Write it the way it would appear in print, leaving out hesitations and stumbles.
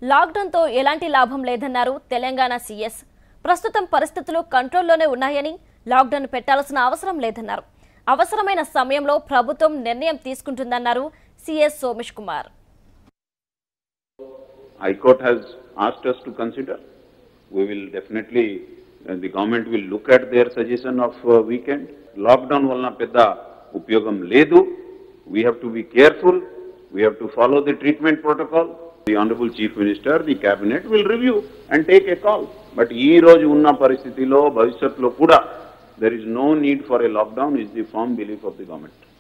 Lockdown తో ఎలాంటి లాభం లేదన్నారు తెలంగాణ సీఎస్. ప్రస్తుతం పరిస్థితులు కంట్రోల్లోనే ఉన్నాయని లాక్డౌన్ పెట్టాల్సిన అవసరం లేదన్నారు. అవసరమైన సమయంలో ప్రభుత్వం నిర్ణయం తీసుకుంటుందన్నారు CS Somesh Kumar. High Court has asked us to consider. We will definitely, the government will look at their suggestion of weekend. Lockdown valna pedda upyogam ledu. We have to be careful. We have to follow the treatment protocol. The Honorable Chief Minister, the Cabinet will review and take a call. But ee roju unna paristhitilo bhavishyatlo kuda there is no need for a lockdown is the firm belief of the government.